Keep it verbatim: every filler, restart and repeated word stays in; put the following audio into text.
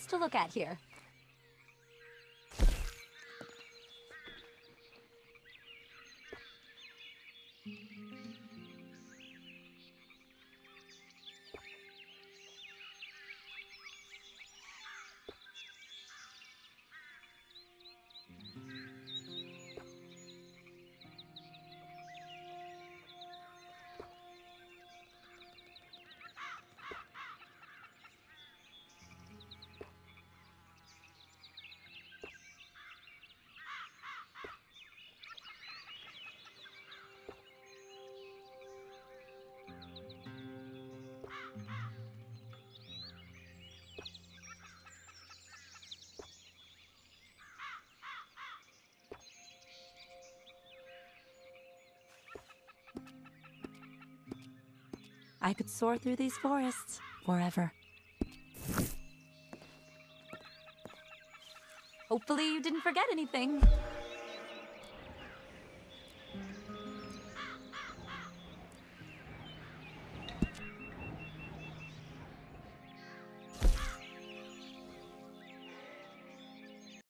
to look at here. I could soar through these forests forever. Hopefully you didn't forget anything.